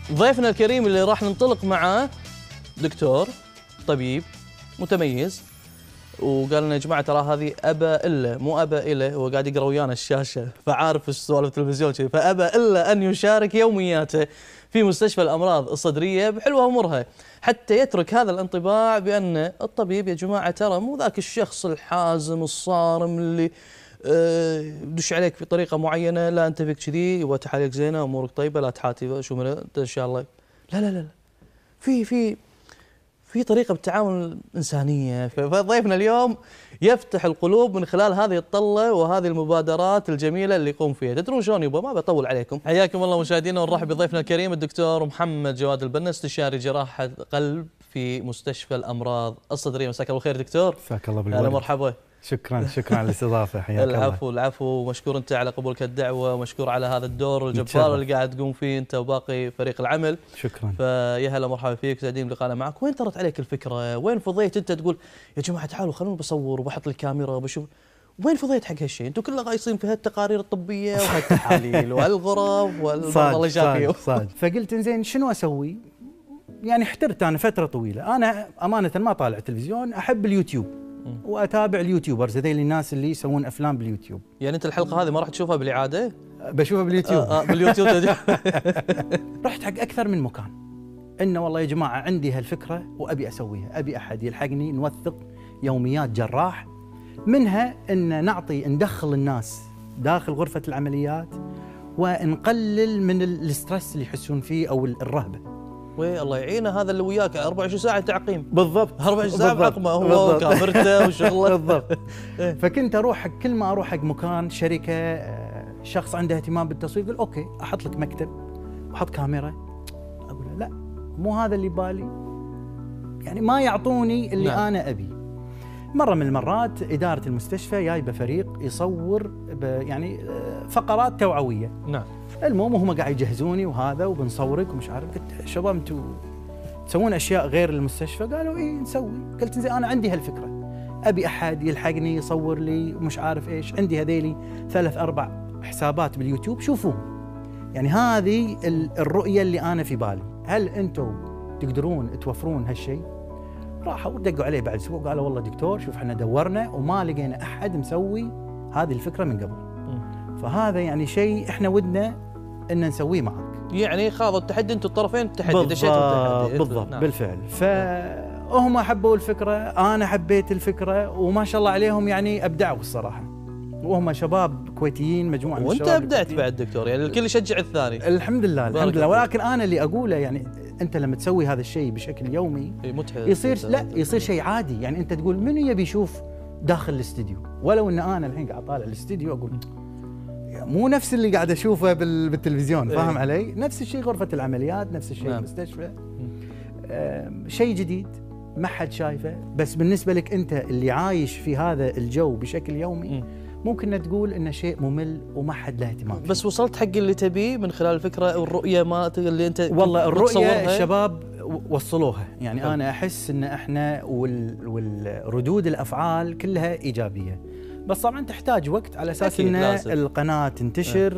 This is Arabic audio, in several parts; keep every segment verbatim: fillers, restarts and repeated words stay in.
ضيفنا الكريم اللي راح ننطلق معاه دكتور طبيب متميز، وقال لنا يا جماعه ترى هذه ابى الا مو ابى الا، هو قاعد يقرا ويانا الشاشه فعارف ايش سوالف التلفزيون شيء، فابى الا ان يشارك يومياته في مستشفى الامراض الصدريه بحلوها ومرها، حتى يترك هذا الانطباع بان الطبيب يا جماعه ترى مو ذاك الشخص الحازم الصارم اللي دش عليك بطريقه معينه، لا انت فيك كذي وتحاليلك زينه امورك طيبه لا تحاتي شو من انت ان شاء الله، لا لا لا في في في طريقه بالتعامل انسانيه. فضيفنا اليوم يفتح القلوب من خلال هذه الطله وهذه المبادرات الجميله اللي يقوم فيها. تدرون شلون يبا ما بطول عليكم، حياكم الله مشاهدينا، ونرحب بضيفنا الكريم الدكتور محمد جواد البنا، استشاري جراحه قلب في مستشفى الامراض الصدريه. مساك الله بالخير دكتور. مساك الله بالورد. اهلا مرحبا. شكرا شكرا على الاستضافه، حياك الله. العفو العفو، مشكور انت على قبولك الدعوه، ومشكور على هذا الدور الجبار اللي قاعد تقوم فيه انت وباقي فريق العمل. شكرا. فيا هلا مرحبا فيك، سعيدين بلقائنا معك. وين طرت عليك الفكره؟ وين فضيت انت تقول يا جماعه تعالوا خلوني بصور وبحط لي كاميرا وبشوف؟ وين فضيت حق هالشيء؟ انتم كلها غايصين في هالتقارير الطبيه وهالتحاليل والغرف والمرضى اللي شافيهم. صادق. فقلت انزين شنو اسوي؟ يعني احترت انا فتره طويله، انا امانه ما طالع تلفزيون، احب اليوتيوب واتابع اليوتيوبرز هذيل الناس اللي يسوون افلام باليوتيوب. يعني انت الحلقه هذه ما راح تشوفها بالاعاده؟ بشوفها باليوتيوب. آه آه باليوتيوب. رحت حق اكثر من مكان، انه والله يا جماعه عندي هالفكره وابي اسويها، ابي احد يلحقني نوثق يوميات جراح، منها ان نعطي ندخل الناس داخل غرفه العمليات ونقلل من الستريس اللي يحسون فيه او الرهبه. وي الله يعينه هذا اللي وياك أربعة وعشرين ساعه تعقيم. بالضبط أربعة وعشرين ساعه بعقمه هو وكاميرته وشغله. بالضبط. فكنت اروح حق كل ما اروح حق مكان شركه شخص عنده اهتمام بالتصوير، يقول اوكي احط لك مكتب واحط كاميرا، اقول له لا مو هذا اللي بالي، يعني ما يعطوني اللي نعم. انا ابي. مره من المرات اداره المستشفى جايبه فريق يصور يعني فقرات توعويه. نعم. المهم هم قاعد يجهزوني وهذا وبنصورك ومش عارف. قلت شباب انتم تسوون اشياء غير المستشفى؟ قالوا اي نسوي. قلت زين انا عندي هالفكره، ابي احد يلحقني يصور لي مش عارف ايش، عندي هذيلي ثلاث اربع حسابات باليوتيوب شوفوهم، يعني هذه الرؤيه اللي انا في بالي، هل انتم تقدرون توفرون هالشيء؟ راحوا دقوا عليه بعد اسبوع قالوا والله دكتور شوف احنا دورنا وما لقينا احد مسوي هذه الفكره من قبل. فهذا يعني شيء احنا ودنا ان نسويه معك. يعني خاضوا التحدي انتم الطرفين التحدي، دشيتوا التحدي. بالضبط. نعم. بالفعل. فهم حبوا الفكره، انا حبيت الفكره، وما شاء الله عليهم يعني ابدعوا الصراحه. وهم شباب كويتيين، مجموعه من الشباب. وانت ابدعت بعد دكتور، يعني الكل يشجع الثاني. الحمد لله الحمد لله. ولكن انا اللي اقوله يعني انت لما تسوي هذا الشيء بشكل يومي يصير لا يصير شيء عادي، يعني انت تقول منو يبي يشوف داخل الاستديو؟ ولو ان انا الحين قاعد طالع الاستديو اقول مو نفس اللي قاعد اشوفه بالتلفزيون، فاهم علي؟ نفس الشيء غرفة العمليات، نفس الشيء نعم. المستشفى، شيء جديد ما حد شايفه، بس بالنسبة لك انت اللي عايش في هذا الجو بشكل يومي م. ممكن تقول انه شيء ممل وما حد له اهتمام. بس وصلت حق اللي تبيه من خلال الفكرة والرؤية ما اللي انت والله الرؤية الشباب وصلوها، يعني حل. انا احس ان احنا وال... والردود الافعال كلها ايجابية، بس طبعا تحتاج وقت على اساس ان القناه تنتشر،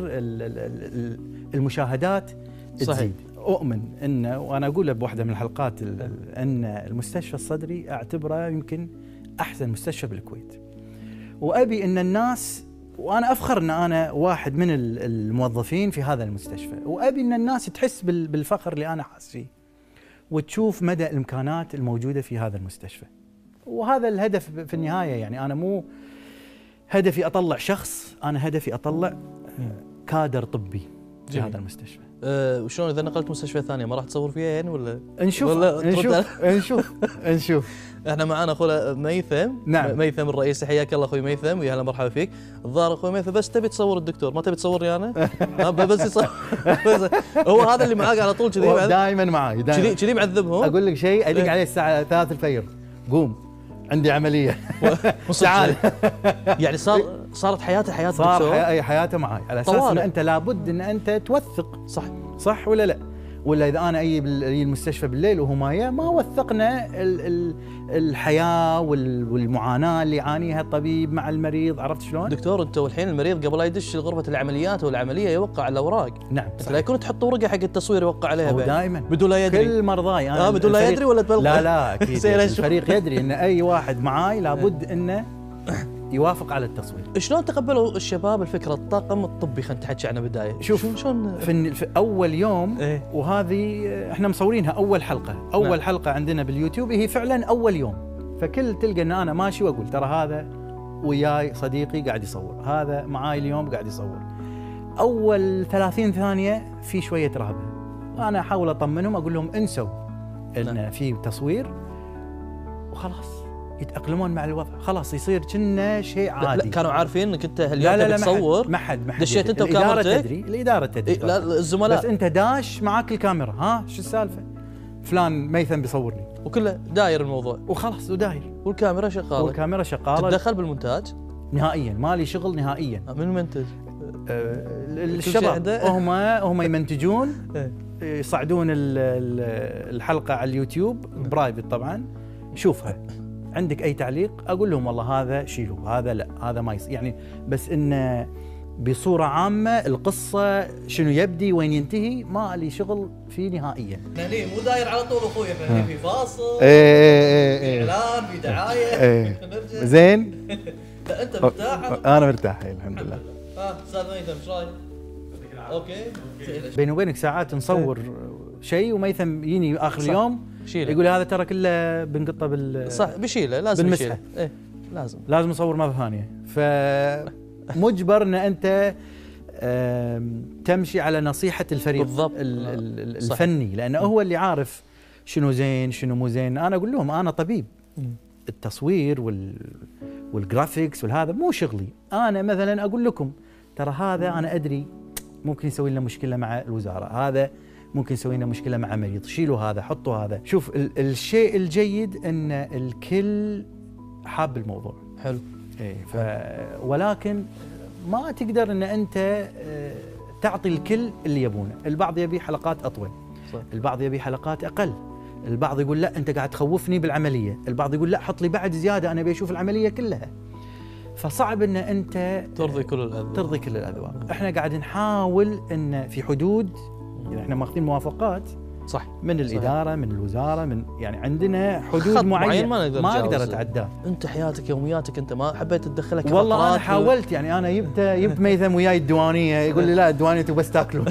المشاهدات تزيد. صحيح. اؤمن ان وانا اقولها بواحده من الحلقات ان المستشفى الصدري اعتبره يمكن احسن مستشفى بالكويت، وابي ان الناس، وانا افخر ان انا واحد من الموظفين في هذا المستشفى، وابي ان الناس تحس بالفخر اللي انا حاسس فيه وتشوف مدى الامكانات الموجوده في هذا المستشفى. وهذا الهدف في النهايه، يعني انا مو هدفي اطلع شخص، انا هدفي اطلع كادر طبي في جميل. هذا المستشفى. أه وشلون اذا نقلت مستشفى ثانيه ما راح تصور فيها يعني ولا نشوف ولا نشوف نشوف نشوف احنا معانا اخونا ميثم. نعم. ميثم الرئيسي، حياك الله اخوي ميثم ويا هلا مرحبا فيك. الظاهر اخوي ميثم بس تبي تصور الدكتور ما تبي تصورني انا؟ بس يصور. هو هذا اللي معاك على طول كذي دائما معي كذي كذي معذبهم. اقول لك شيء ادق عليه الساعه ثلاثة الفجر قوم عندي عمليه تعال. يعني صار صارت حياته حياه صار الدكتور، صار حياته معي على اساس ان انت لابد ان انت توثق. صح صح ولا لا؟ ولا اذا انا اجي المستشفى بالليل وهو ما ما وثقنا ال ال الحياه والمعاناه اللي يعانيها الطبيب مع المريض. عرفت شلون؟ دكتور انت والحين المريض قبل لا يدش غرفه العمليات والعمليه يوقع الاوراق. نعم صحيح. لا يكون تحط ورقه حق التصوير يوقع عليها هو دائما بدون لا يدري. كل مرضاي انا اه بدون لا يدري ولا تبلغ؟ لا لا اكيد الفريق يدري ان اي واحد معاي لابد انه يوافق على التصوير. شلون تقبلوا الشباب الفكره الطاقم الطبي؟ خلينا نتحكي عنه بدايه. شوف شلون في, في اول يوم إيه؟ وهذه احنا مصورينها اول حلقه، اول نعم. حلقه عندنا باليوتيوب هي فعلا اول يوم، فكل تلقى ان انا ماشي واقول ترى هذا وياي صديقي قاعد يصور، هذا معاي اليوم قاعد يصور. اول ثلاثين ثانيه في شويه رهبه، انا احاول اطمنهم اقول لهم انسوا ان نعم. في تصوير وخلاص يتأقلمون مع الوضع، خلاص يصير كنا شيء عادي. لا كانوا عارفين انك انت اليوم تبي تصور؟ ما حد ما حد دشيت انت وكاميرتك؟ الإدارة تدري، الإدارة تدري إيه لا الزملاء بس انت داش معاك الكاميرا، ها شو السالفة؟ فلان ميثم بيصورني وكله داير الموضوع وخلاص وداير والكاميرا شغالة والكاميرا شغالة. تتدخل بالمونتاج؟ نهائيا مالي شغل نهائيا. من المنتج؟ أه الشباب هم هم يمنتجون يصعدون الحلقة على اليوتيوب برايفت طبعا، شوفها عندك اي تعليق اقول لهم والله هذا شيلوه، هذا لا، هذا ما يصير يعني، بس انه بصوره عامه القصه شنو يبدي وين ينتهي ما لي شغل فيه نهائيا. هني مو داير على طول اخوي، هني في فاصل ايه في اعلان في دعايه ايه زين. لا انت مرتاح؟ انا مرتاح الحمد لله. ها استاذ ميثم ايش رايك؟ اوكي بيني وبينك ساعات نصور شيء وميثم يجيني اخر صح. اليوم شيله. يقول هذا ترى كله بنقطه بال صح بشيله لازم يشيله. ايه لازم لازم نصور مره ثانيه، فمجبر ان انت تمشي على نصيحه الفريق بالضبط. الفني لانه هو اللي عارف شنو زين شنو مو زين. انا اقول لهم انا طبيب، التصوير وال والجرافيكس والهذا مو شغلي. انا مثلا اقول لكم ترى هذا انا ادري ممكن يسوي لنا مشكله مع الوزاره، هذا ممكن يسوي لنا مشكله مع مريض، شيلوا هذا حطوا هذا. شوف ال الشيء الجيد ان الكل حاب الموضوع. حلو. ايه ف ولكن ما تقدر ان انت تعطي الكل اللي يبونه، البعض يبي حلقات اطول صح. البعض يبي حلقات اقل، البعض يقول لا انت قاعد تخوفني بالعمليه، البعض يقول لا حط لي بعد زياده انا ابي اشوف العمليه كلها. فصعب ان انت ترضي كل الاذواق ترضي كل الاذواق. احنا قاعد نحاول ان في حدود، يعني احنا ماخذين موافقات صح من الاداره صحيح. من الوزاره، من يعني عندنا حدود معينه ما نقدر ما اقدر اتعداه. انت حياتك يومياتك انت ما حبيت تدخلك والله انا حاولت، يعني انا جبت جبت ميثم وياي الديوانيه يقول لي لا الديوانيه بس تاكلون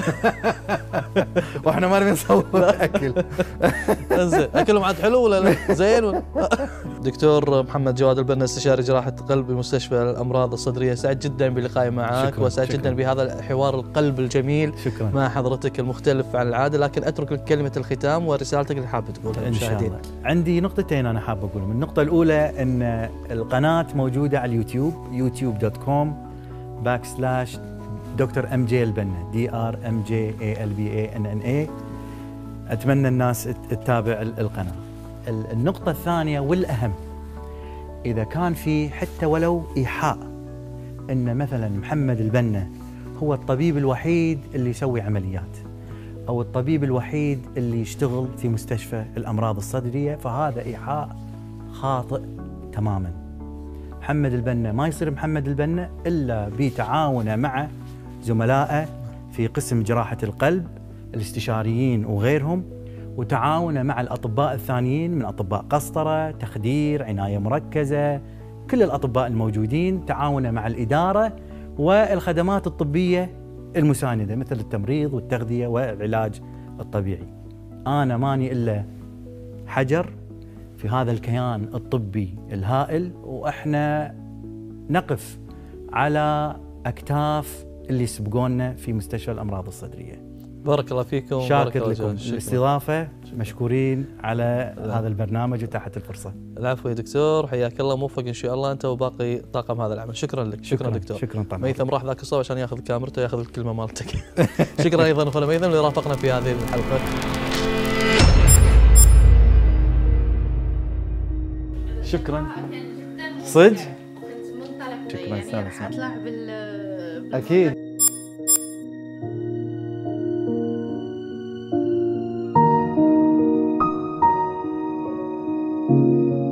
واحنا ما نبي نصور اكل. زين اكلهم عاد حلو ولا لا؟ زين ولا دكتور محمد جواد البنا استشاري جراحه قلب بمستشفى الامراض الصدريه، سعيد جدا بلقائي معك وسعيد جدا بهذا الحوار القلب الجميل شكرا. مع حضرتك المختلف عن العاده، لكن اترك لك كلمه الختام ورسالتك اللي حابب تقولها للمشاهدين. عندي نقطتين انا حاب اقولهم. النقطه الاولى ان القناه موجوده على اليوتيوب يوتيوب دوت كوم باك سلاش دكتور ام جي البنا دي ار ام جي اي ال بي اي ان ان اي. اتمنى الناس تتابع القناه. النقطه الثانيه والاهم، اذا كان في حتى ولو ايحاء ان مثلا محمد البنا هو الطبيب الوحيد اللي يسوي عمليات أو الطبيب الوحيد اللي يشتغل في مستشفى الأمراض الصدرية، فهذا إيحاء خاطئ تماما. محمد البنا ما يصير محمد البنا إلا بتعاونه مع زملائه في قسم جراحة القلب الاستشاريين وغيرهم، وتعاونه مع الأطباء الثانيين من أطباء قسطرة، تخدير، عناية مركزة، كل الأطباء الموجودين، تعاونه مع الإدارة والخدمات الطبية المساندة مثل التمريض والتغذية والعلاج الطبيعي. أنا ماني إلا حجر في هذا الكيان الطبي الهائل، وإحنا نقف على أكتاف اللي يسبقونا في مستشفى الأمراض الصدرية. بارك الله فيكم. شاكر لكم الاستضافة، مشكورين على هذا البرنامج وتاحة الفرصة. العفو يا دكتور، حياك الله، موفق إن شاء الله أنت وباقي طاقم هذا العمل. شكرا لك. شكرا, شكرا دكتور. شكرا طبعا. ميثم راح ذاك الصوب عشان ياخذ كاميرته وياخذ الكلمة مالتك. شكرا أيضا أخونا ميثم اللي رافقنا في هذه الحلقة. شكرا صدق. شكرا يعني حطلع بال أكيد. السلامه.